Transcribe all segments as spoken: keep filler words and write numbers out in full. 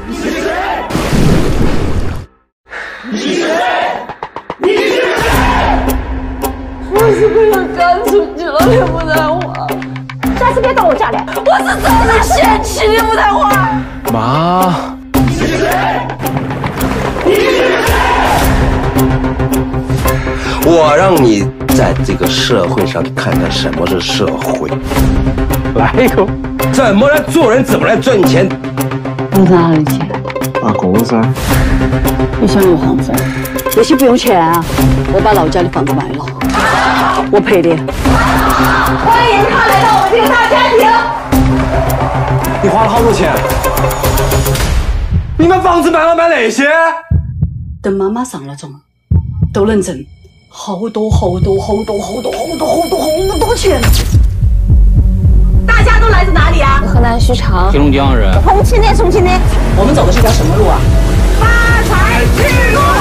你是谁？你是谁？你是谁？ 我是被人赶出去了，你不带我。 下次别到我家来。 我是真的嫌弃你不带我。 妈。 你是谁？你是谁？ 我让你在这个社会上看看什么是社会。 来一口。 怎么来做人？怎么来赚钱？ 你在哪里钱？ 打工噻。 你想要房子？那些不用钱啊，我把老家的房子卖了，我赔你。欢迎他来到我们这个大家庭。 你花了好多钱？你们房子卖了买那些？ 等妈妈上了妆，都能挣好多好多好多好多好多好多好多钱。 大家都来自哪里啊？ 河南许昌。 黑龙江人。 重庆的，重庆的。 我们走的是条什么路啊？ 发财之路。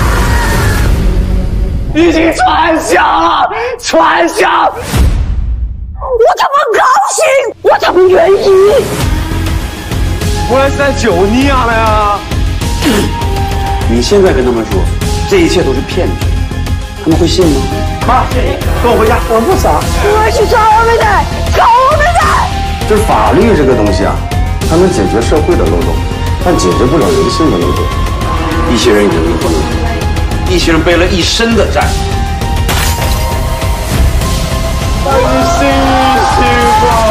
已经传响了，传响！ 我他妈高兴，我他妈愿意。 我来是来救你呀的呀！ 你现在跟他们说，这一切都是骗局，他们会信吗？ 妈，跟我回家。 我不傻，我要去找我妹妹，找我妹妹。 这法律这个东西啊，它能解决社会的漏洞，但解决不了人性的漏洞。一些人已经离婚了，一些人背了一身的债。 一心一起吧。